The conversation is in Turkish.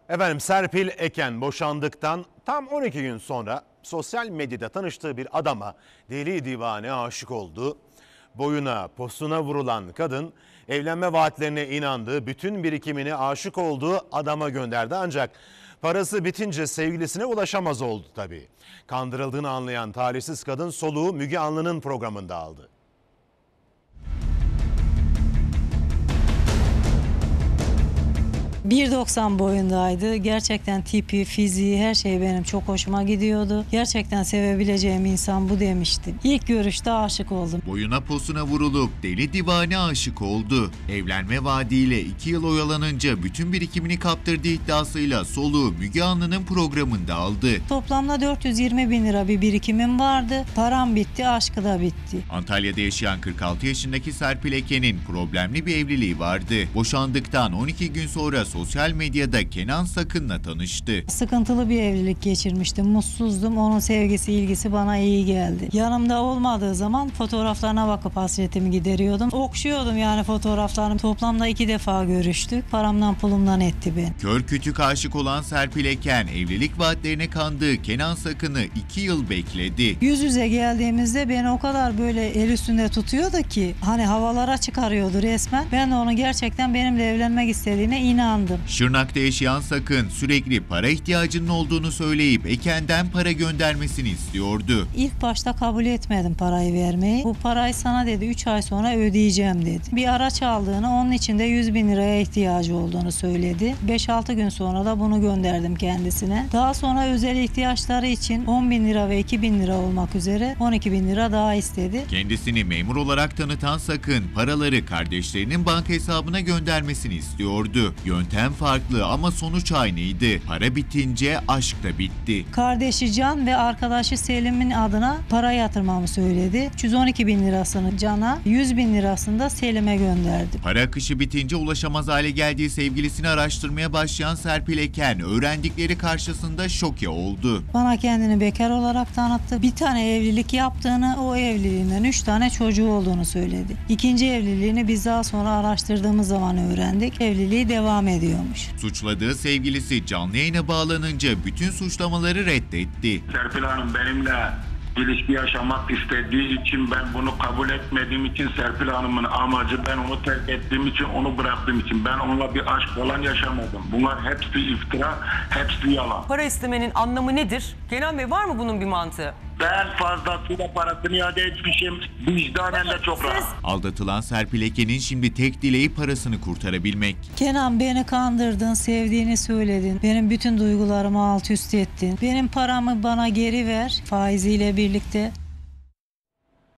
Efendim Serpil Eken boşandıktan tam 12 gün sonra sosyal medyada tanıştığı bir adama deli divane aşık oldu. Boyuna posuna vurulan kadın evlenme vaatlerine inandı, bütün birikimini aşık olduğu adama gönderdi ancak parası bitince sevgilisine ulaşamaz oldu tabii. Kandırıldığını anlayan talihsiz kadın soluğu Müge Anlı'nın programında aldı. 1.90 boyundaydı. Gerçekten tipi, fiziği, her şey benim çok hoşuma gidiyordu. Gerçekten sevebileceğim insan bu demiştim. İlk görüşte aşık oldum. Boyuna posuna vurulup deli divane aşık oldu. Evlenme vaadiyle 2 yıl oyalanınca bütün birikimini kaptırdığı iddiasıyla soluğu Müge Anlı'nın programında aldı. Toplamda 420 bin lira bir birikimim vardı. Param bitti, aşkı da bitti. Antalya'da yaşayan 46 yaşındaki Serpil Eken'in problemli bir evliliği vardı. Boşandıktan 12 gün sonra sosyal medyada Kenan Sakın'la tanıştı. Sıkıntılı bir evlilik geçirmiştim. Mutsuzdum. Onun sevgisi, ilgisi bana iyi geldi. Yanımda olmadığı zaman fotoğraflarına bakıp hasretimi gideriyordum. Okşuyordum yani fotoğraflarını. Toplamda 2 defa görüştük. Paramdan pulumdan etti beni. Kör kütük aşık olan Serpil Eken evlilik vaatlerine kandığı Kenan Sakın'ı 2 yıl bekledi. Yüz yüze geldiğimizde beni o kadar böyle el üstünde tutuyordu ki hani havalara çıkarıyordu resmen. Ben de onu gerçekten benimle evlenmek istediğine inandım. Şırnak'ta yaşayan Sakın sürekli para ihtiyacının olduğunu söyleyip Eken'den para göndermesini istiyordu. İlk başta kabul etmedim parayı vermeyi. Bu parayı sana dedi 3 ay sonra ödeyeceğim dedi. Bir araç aldığını, onun için de 100 bin liraya ihtiyacı olduğunu söyledi. 5-6 gün sonra da bunu gönderdim kendisine. Daha sonra özel ihtiyaçları için 10 bin lira ve 2 bin lira olmak üzere 12 bin lira daha istedi. Kendisini memur olarak tanıtan Sakın paraları kardeşlerinin banka hesabına göndermesini istiyordu. Yöntem farklı ama sonuç aynıydı. Para bitince aşk da bitti. Kardeşi Can ve arkadaşı Selim'in adına para yatırmamı söyledi. 312 bin lirasını Can'a, 100 bin lirasını da Selim'e gönderdim. Para akışı bitince ulaşamaz hale geldiği sevgilisini araştırmaya başlayan Serpil Eken öğrendikleri karşısında şoke oldu. Bana kendini bekar olarak tanıttı. Bir tane evlilik yaptığını, o evliliğinden 3 tane çocuğu olduğunu söyledi. İkinci evliliğini biz daha sonra araştırdığımız zaman öğrendik. Evliliği devam ediyormuş. Suçladığı sevgilisi canlı yayına bağlanınca bütün suçlamaları reddetti. Serpil Hanım benimle ilişki yaşamak istediği için ben bunu kabul etmediğim için Serpil Hanım'ın amacı ben onu terk ettiğim için onu bıraktığım için ben onunla bir aşk falan yaşamadım. Bunlar hepsi iftira, hepsi yalan. Para istemenin anlamı nedir? Kenan Bey var mı bunun bir mantığı? Ben fazlasıyla parasını iade etmişim. Vicdanen de çok rahat. Aldatılan Serpil Eken'in şimdi tek dileği parasını kurtarabilmek. Kenan beni kandırdın, sevdiğini söyledin. Benim bütün duygularımı alt üst ettin. Benim paramı bana geri ver faiziyle birlikte.